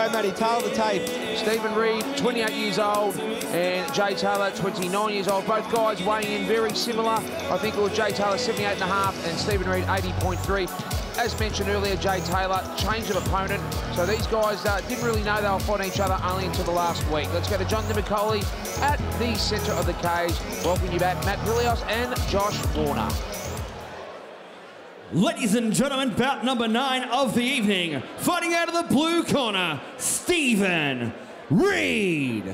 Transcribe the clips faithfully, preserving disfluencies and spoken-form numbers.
go, Matty. Tail the tape. Stephen Reid, twenty-eight years old, and Jay Taylor, twenty-nine years old. Both guys weighing in very similar. I think it was Jay Taylor, seventy-eight and a half, and Stephen Reid, eighty point three. As mentioned earlier, Jay Taylor, change of opponent. So these guys uh, didn't really know they were fighting each other only until the last week. Let's go to John DeMcCauley at the centre of the cage. Welcome you back, Matt Grillios and Josh Warner. Ladies and gentlemen, bout number nine of the evening. Fighting out of the blue corner, Stephen Reid.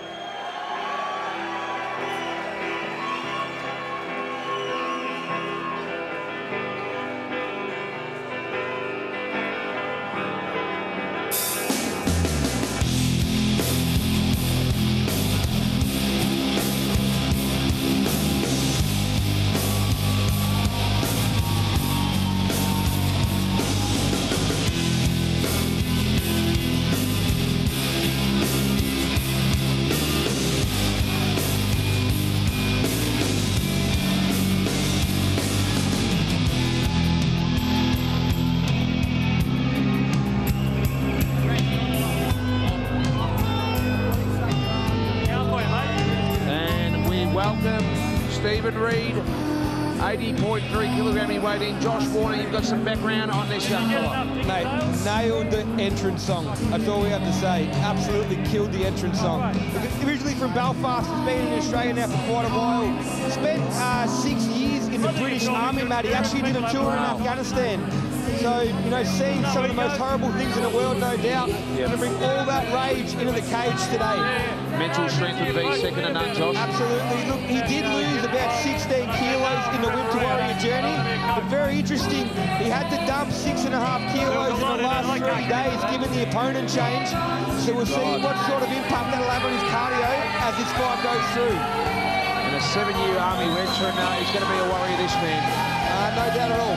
Stephen Reid, eighty point three kilogram he weighed in. Josh Warner, you've got some background on this young fella. Mate, nailed the entrance song. That's all we have to say. Absolutely killed the entrance song. Originally from Belfast, has been in Australia now for quite a while. Spent uh, six years in the British Army, Matt. He actually did a tour in Afghanistan. So, you know, seeing some of the most horrible things in the world, no doubt, yep. Going to bring all that rage into the cage today. Mental strength would be second to none, Josh. Absolutely. Look, he did lose about sixteen kilos in the Wimp to Warrior journey, but very interesting, he had to dump six and a half kilos in the last three days, given the opponent change. So we'll see what sort of impact that'll have on his cardio as this fight goes through. And a seven-year Army veteran, uh, he's going to be a warrior, this man. Uh, no doubt at all.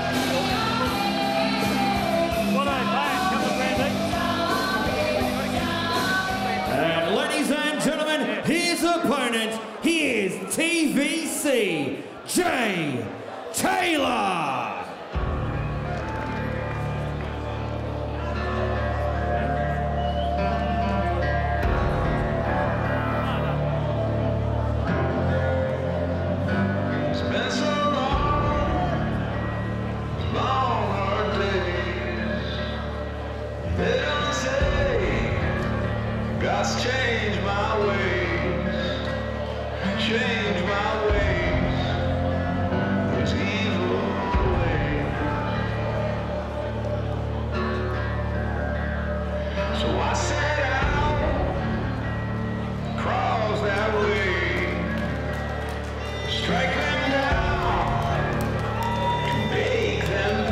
And ladies and gentlemen, his opponent, he is T V C, Jay Taylor. God's changed my ways, changed my ways, there's evil away. So I set out, cross that way, strike them down, to make them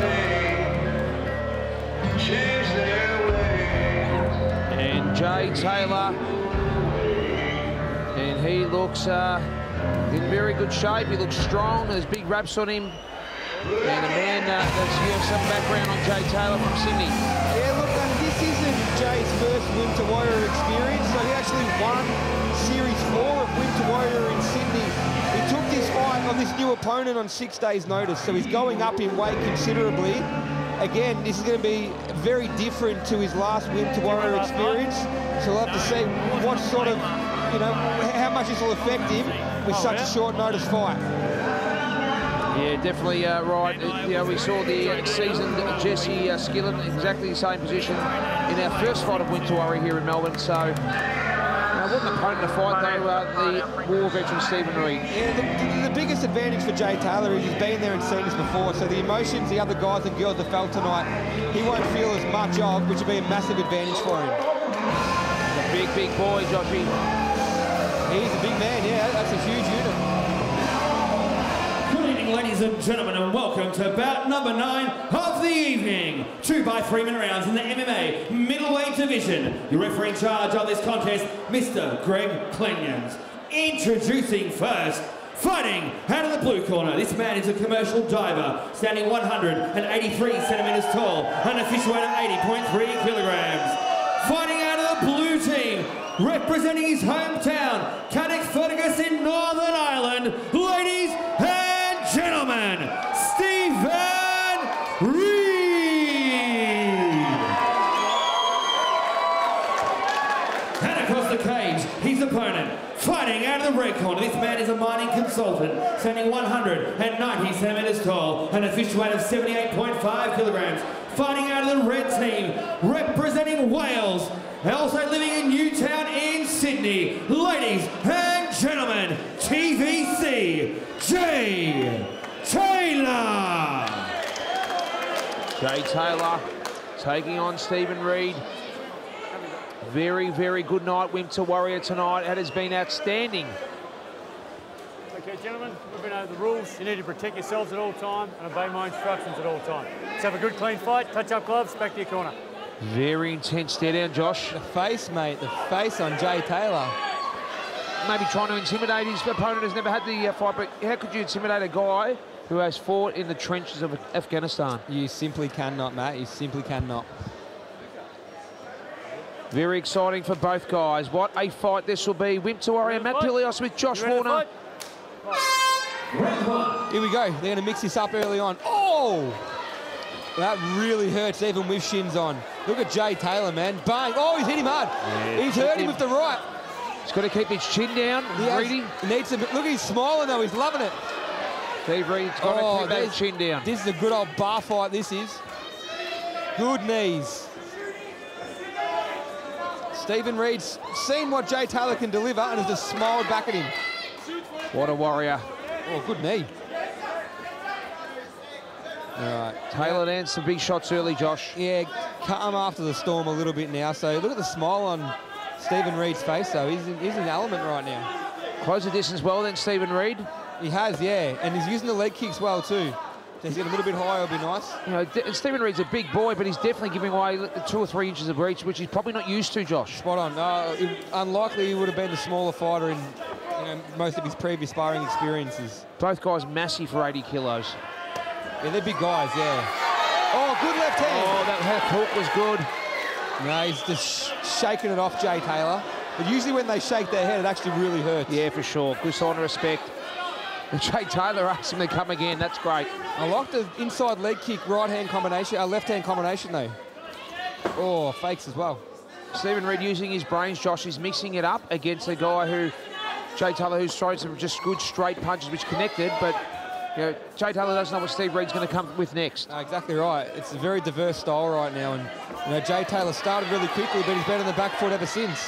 pay, change their ways. And Jay Taylor, and he looks uh, in very good shape. He looks strong. There's big raps on him. And a man uh, that's you have some background on Jay Taylor from Sydney. Yeah, look, uh, this isn't Jay's first Wimp to Warrior experience. So he actually won Series four of Wimp to Warrior in Sydney. He took this fight on this new opponent on six days' notice. So he's going up in weight considerably. Again, this is going to be very different to his last Wimp to Warrior experience. So we'll have to see what sort of, you know, how much this will affect him with such a short notice fight. Yeah, definitely uh, right. Uh, you know, we saw the uh, seasoned Jesse uh, Skillen in exactly the same position in our first fight of Wimp to Warrior here in Melbourne. So, uh, what an opponent to fight, though, uh, the war veteran Stephen Reid. Yeah, the, the biggest advantage for Jay Taylor is he's been there and seen this before, so the emotions the other guys and girls have felt tonight, he won't feel as much of, which will be a massive advantage for him. A big, big boy, Joshy. He's a big man, yeah, that's a huge unit. Good evening, ladies and gentlemen, and welcome to bout number nine of the evening. Two by three minute rounds in the M M A middleweight division. Your referee in charge of this contest, Mister Greg Clenyons. Introducing first, fighting out of the blue corner. This man is a commercial diver, standing one hundred eighty-three centimeters tall, an official weight of eighty point three kilograms. Fighting out of the blue team, representing his hometown, Cardiff Fergus in Northern Ireland, ladies and gentlemen, Stephen Reid. And across the cage, his opponent, fighting out of the red corner. This man is a mining consultant, standing one hundred ninety centimetres tall and a fish weight of seventy-eight point five kilograms. Fighting out of the red team, representing Wales, also living in Newtown in Sydney. Ladies and gentlemen, T V C, Jay Taylor. Jay Taylor taking on Stephen Reid. Very, very good night, Wimp to Warrior tonight. It has been outstanding. Okay, gentlemen, we've been over the rules. You need to protect yourselves at all time and obey my instructions at all time. Let's have a good, clean fight. Touch up gloves, back to your corner. Very intense stare down, Josh. The face, mate, the face on Jay Taylor. Maybe trying to intimidate his opponent, has never had the uh, fight, but how could you intimidate a guy who has fought in the trenches of Afghanistan? You simply cannot, Matt. You simply cannot. Very exciting for both guys. What a fight this will be. Wimp to Warrior, Matt Pilios with Josh Warner. Here we go. They're going to mix this up early on. Oh! That really hurts even with shins on. Look at Jay Taylor, man. Bang. Oh, he's hit him hard. Yeah, he's hurt him with the right. He's got to keep his chin down. He has, Reedy. needs to, look, he's smiling though. He's loving it. Steve Reid's got oh, to keep that chin down. This is a good old bar fight, this is. Good knees. Stephen Reid's seen what Jay Taylor can deliver and has just smiled back at him. What a warrior. Oh, good knee. All right. Taylor lands some big shots early, Josh. Yeah, come after the storm a little bit now. So look at the smile on Stephen Reid's face, though. He's in, he's in element right now. Close the distance well then, Stephen Reid. He has, yeah. And he's using the leg kicks well, too. So he's getting a little bit higher, will be nice. You know, Stephen Reid's a big boy, but he's definitely giving away two or three inches of reach, which he's probably not used to, Josh. Spot on. Uh, it, unlikely he would have been the smaller fighter in you know, most of his previous sparring experiences. Both guys massive for eighty kilos. Yeah, they're big guys, yeah. Oh, good left hand. Oh, that left hook was good. No, he's just sh shaking it off, Jay Taylor. But usually when they shake their head, it actually really hurts. Yeah, for sure. Good sign of respect. And Jay Taylor asks him to come again. That's great. I like the inside leg kick, right-hand combination, uh, left-hand combination, though. Oh, fakes as well. Stephen Reid using his brains, Josh. He's mixing it up against a guy who, Jay Taylor, who's thrown some just good straight punches which connected, but you know, Jay Taylor doesn't know what Steve Reid's going to come with next. Uh, exactly right. It's a very diverse style right now, and you know, Jay Taylor started really quickly, but he's been on the back foot ever since.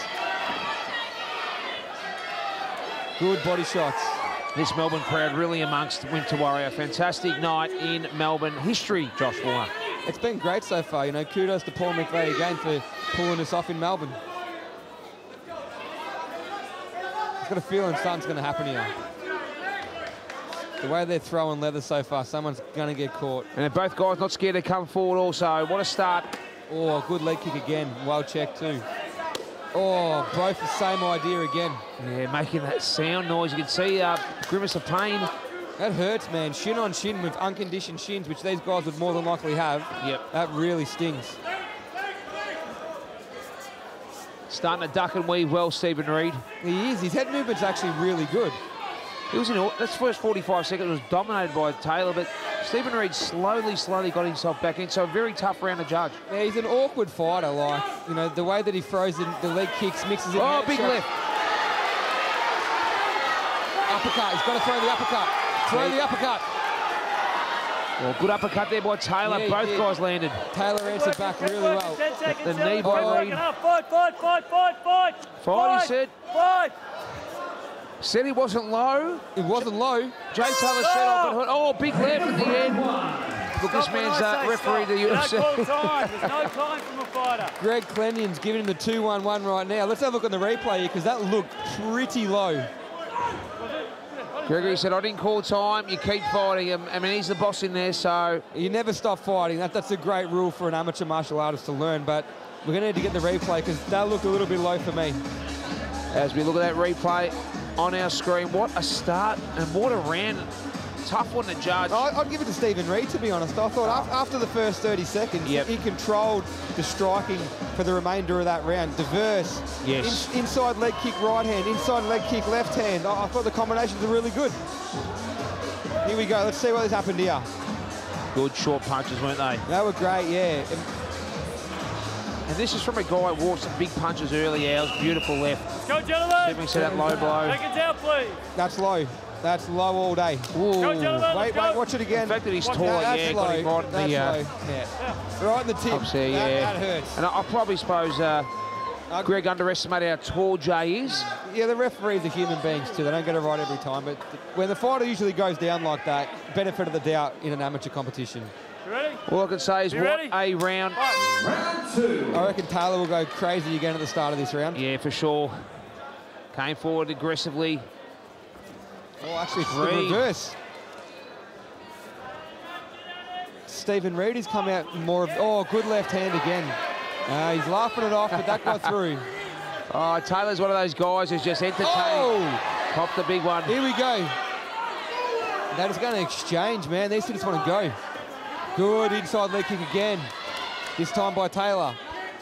Good body shots. This Melbourne crowd really amongst Wimp to Warrior. Fantastic night in Melbourne. History, Josh Warner. It's been great so far. You know, kudos to Paul McVeigh again for pulling us off in Melbourne. I've got a feeling something's going to happen here. The way they're throwing leather so far, someone's going to get caught. And both guys not scared to come forward also. What a start. Oh, good leg kick again. Well checked too. Oh, both the same idea again. Yeah, making that sound noise. You can see uh, grimace of pain. That hurts, man. Shin on shin with unconditioned shins, which these guys would more than likely have. Yep. That really stings. Starting to duck and weave well, Stephen Reid. He is. His head movement's actually really good. He was in that's first forty-five seconds was dominated by Taylor, but Stephen Reid slowly, slowly got himself back in. So a very tough round to judge. Yeah, he's an awkward fighter. Like you know, the way that he throws the, the leg kicks, mixes it. Oh, big shot. left. Uppercut. He's got to throw the uppercut. Throw yeah. the uppercut. Well, good uppercut there by Taylor. Yeah, Both yeah. guys landed. Taylor answered back really well. ten seconds, the knee by oh. Reid. Fight, fight, fight, fight, fight. Fight, he said. Fight. Said he wasn't low. It wasn't low. Jay Taylor said, oh, oh, big left at the end. Look, this man's uh, referee to U F C. No time. There's no time from a fighter. Greg Clenyon's giving him the two one one right now. Let's have a look on the replay here, because that looked pretty low. Gregory said, I didn't call time. You keep fighting him. I mean, he's the boss in there, so... You never stop fighting. That, that's a great rule for an amateur martial artist to learn, but we're going to need to get the replay, because that looked a little bit low for me. As we look at that replay on our screen, what a start and what a round. Tough one to judge. I'd give it to Stephen Reid, to be honest. I thought after the first thirty seconds, yep. he controlled the striking for the remainder of that round. Diverse. Yes. In, inside leg kick right hand, inside leg kick left hand. I, I thought the combinations were really good. Here we go. Let's see what has happened here. Good short punches, weren't they? They were great, yeah. And this is from a guy who wore some big punches early hours. Beautiful left. Let's go, gentlemen. See if we can see that low blow. Seconds out, please. That's low. That's low all day. Ooh. Go, gentlemen. Wait, wait, watch it again. The fact that he's Watch taller, that. yeah, That's got low. him right in That's the, uh, low. Yeah. Yeah. Right in the tip. ups there, that, yeah. that hurts. And I, I probably suppose uh, Uh, Greg underestimated how tall Jay is. Yeah, the referees are human beings too. They don't get it right every time. But th when the fighter usually goes down like that, benefit of the doubt in an amateur competition. You ready? All I can say is You what ready? a round. Round two. I reckon Taylor will go crazy again at the start of this round. Yeah, for sure. Came forward aggressively. Oh, actually, it's the Reid. reverse. Stephen Reid has come out more of, oh, good left hand again. Uh, he's laughing it off, but that got through. Oh, Taylor's one of those guys who's just entertained. Oh! Popped the big one. Here we go. That is going to exchange, man. These two just want to go. Good inside leg kick again. This time by Taylor.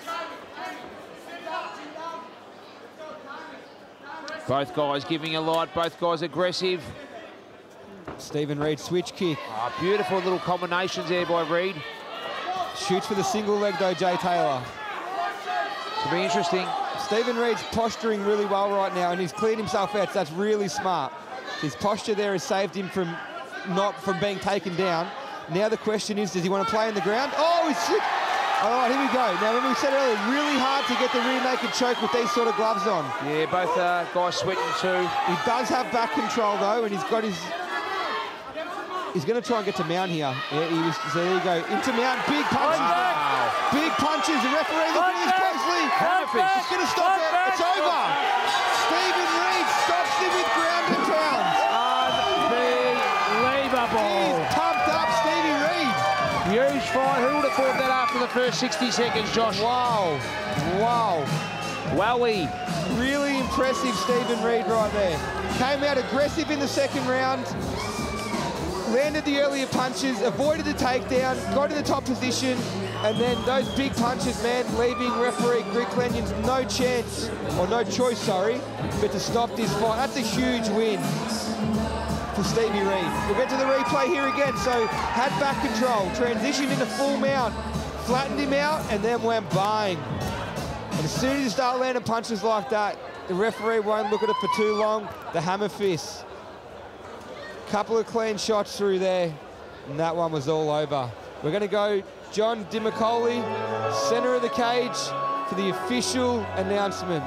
Both guys giving a lot. Both guys aggressive. Stephen Reid switch kick. Oh, beautiful little combinations there by Reid. Shoots for the single leg though, Jay Taylor. It's be interesting. Stephen Reid's posturing really well right now, and he's cleared himself out, so that's really smart. His posture there has saved him from not from being taken down. Now the question is, does he want to play in the ground? Oh, he's sick. All right, here we go. Now, remember we said earlier, really hard to get the rear naked choke with these sort of gloves on. Yeah, both uh, guys sweating too. He does have back control though, and he's got his. He's going to try and get to mount here. Yeah, he was, so there you go. Into mount, big punches. Wow. Big punches. The referee looking at this closely. It's going to stop it. It's over. Stephen Reid stops him with ground and pounds. Unbelievable. He's pumped up, Stevie Reid. Huge fight. Who would have thought that after the first sixty seconds, Josh? Wow. Wow. Wowie. Really impressive, Stephen Reid right there. Came out aggressive in the second round. Landed the earlier punches, avoided the takedown, got to the top position, and then those big punches, man, leaving referee Greg Clenyon's no chance, or no choice, sorry, but to stop this fight. That's a huge win for Stevie Reid. We'll get to the replay here again. So, had back control, transitioned into full mount, flattened him out, and then went bang. And as soon as you start landing punches like that, the referee won't look at it for too long. The hammer fist. Couple of clean shots through there, and that one was all over. We're going to go John Dimicoli, center of the cage, for the official announcement.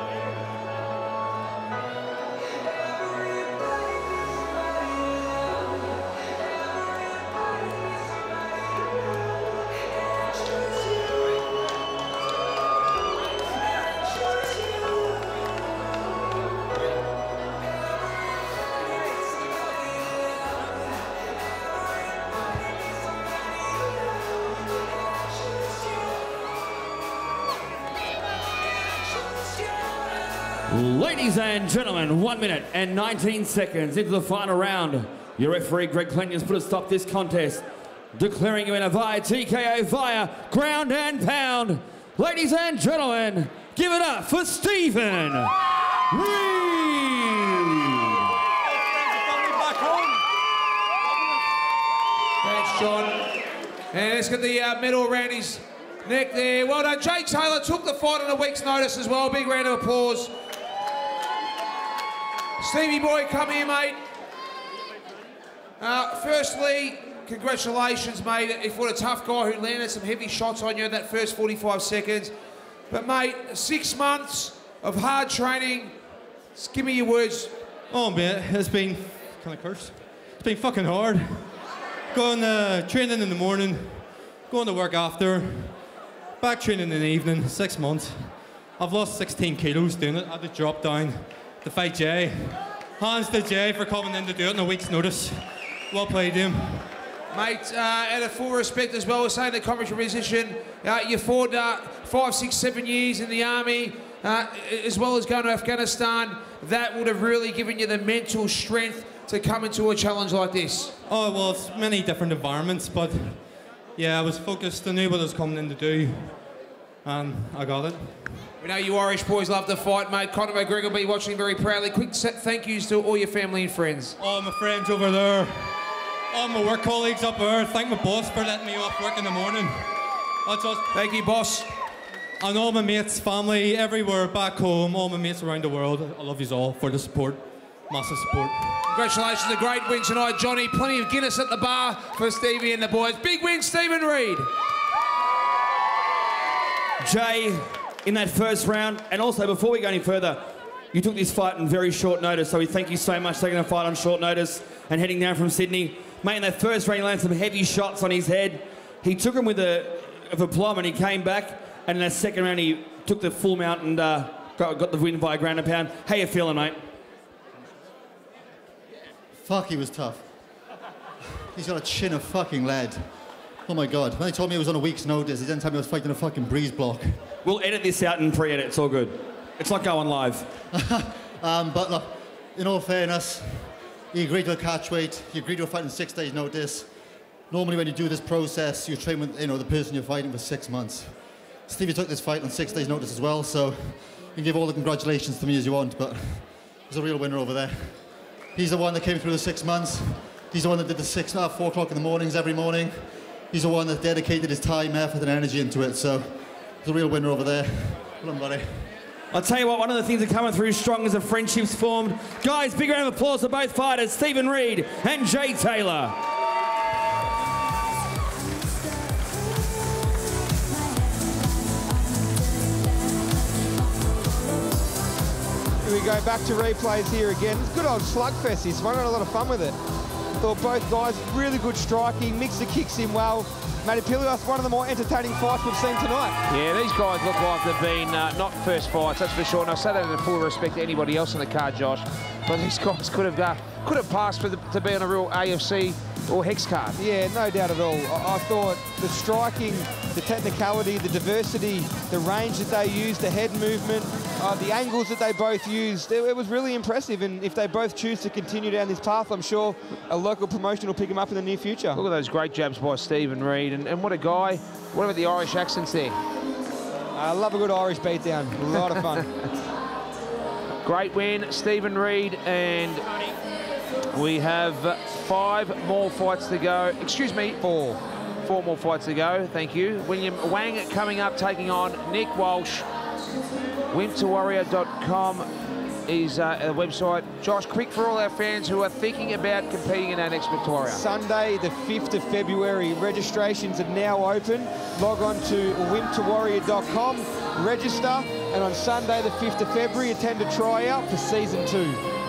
Ladies and gentlemen, one minute and nineteen seconds into the final round. Your referee, Greg Clenyon's put a stop to this contest, declaring you in a via T K O via ground and pound. Ladies and gentlemen, give it up for Stephen Reid. Thanks, John. And let's get the uh, medal around his neck there. Well done. Jay Taylor took the fight on a week's notice as well. Big round of applause. Stevie boy, come here, mate. Uh, firstly, congratulations, mate. If what a tough guy who landed some heavy shots on you in that first forty-five seconds. But, mate, six months of hard training. Just give me your words. Oh, man, it's been, can I curse? It's been fucking hard. Going to training in the morning, going to work after, back training in the evening, six months. I've lost sixteen kilos doing it. I had to drop down to fight Jay. Hands to Jay for coming in to do it on a week's notice. Well played, him. Mate, uh, out of full respect as well, we're saying the commentary position, uh, you fought uh, five, six, seven years in the army, uh, as well as going to Afghanistan. That would have really given you the mental strength to come into a challenge like this. Oh, well, it's many different environments, but yeah, I was focused. I knew what I was coming in to do, and I got it. We know you Irish boys love to fight, mate. Conor McGregor will be watching very proudly. Quick thank yous to all your family and friends. All my friends over there, all my work colleagues up there. Thank my boss for letting me off work in the morning. That's us. Thank you, boss. and all my mates, family, everywhere back home, all my mates around the world. I love you all for the support. Massive support. Congratulations, a great win tonight, Johnny. Plenty of Guinness at the bar for Stevie and the boys. Big win, Stephen Reid. Jay, in that first round, and also before we go any further, you took this fight in very short notice, so we thank you so much for taking a fight on short notice and heading down from Sydney. Mate, in that first round, he landed some heavy shots on his head. He took him with a, of a plum and he came back, and in that second round, he took the full mount and uh, got, got the win by a grand a pound. How you feeling, mate? Fuck, he was tough. He's got a chin of fucking lead. Oh my God. When he told me it was on a week's notice, he didn't tell me I was fighting a fucking breeze block. We'll edit this out and pre-edit, it's all good. It's like going live. um, but look, in all fairness, he agreed to a catch weight, he agreed to a fight in six days notice. Normally when you do this process, you train with you know, the person you're fighting for six months. Stevie took this fight on six days notice as well, so you can give all the congratulations to me as you want, but there's a real winner over there. He's the one that came through the six months. He's the one that did the six, uh, four o'clock in the mornings every morning. He's the one that dedicated his time, effort, and energy into it. So, he's a real winner over there. Well done, buddy. I'll tell you what, one of the things that are coming through strong is the friendships formed. Guys, big round of applause for both fighters, Stephen Reid and Jay Taylor. Here we go, back to replays here again. It's a good old slugfest. He's running a lot of fun with it. Thought both guys, really good striking, mix the kicks in well. Matty Pilios, one of the more entertaining fights we've seen tonight. Yeah, these guys look like they've been uh, not first fights, that's for sure. And I say that in full respect to anybody else on the card, Josh. But these guys could have uh, could have passed for the, to be on a real A F C or Hex card. Yeah, no doubt at all. I, I thought the striking, the technicality, the diversity, the range that they used, the head movement, uh, the angles that they both used, it, it was really impressive. And if they both choose to continue down this path, I'm sure a local promotion will pick them up in the near future. Look at those great jabs by Stephen Reid. And, and what a guy. What about the Irish accents there? I love a good Irish beatdown. A lot of fun. Great win, Stephen Reid, and we have five more fights to go. Excuse me, four. Four more fights to go, thank you. William Wang coming up, taking on Nick Walsh. wimp to warrior dot com is uh, a website. Josh, quick for all our fans who are thinking about competing in our next Wimp to Warrior. Sunday, the fifth of February. Registrations are now open. Log on to wimp to warrior dot com, register, and on Sunday, the fifth of February, attend a tryout for season two.